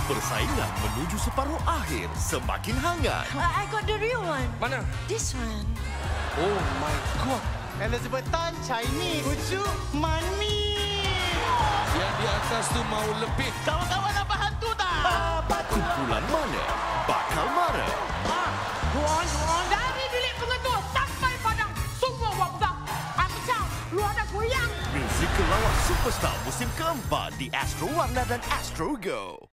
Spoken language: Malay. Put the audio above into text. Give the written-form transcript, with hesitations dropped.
Persaingan menuju separuh akhir semakin hangat. I got the real one. Mana? This one. Oh my god. Elizabeth Tan, Chinese. Ucu, money. Yang di atas tu mau lebih. Kawan-kawan apa hantu tak? Kumpulan mana bakal marah? Dari bilik pengetua sampai padang, semua buat pegang. Macam lu ada goyang. Muzikal Lawak Superstar musim keempat di Astro Warna dan Astro Go.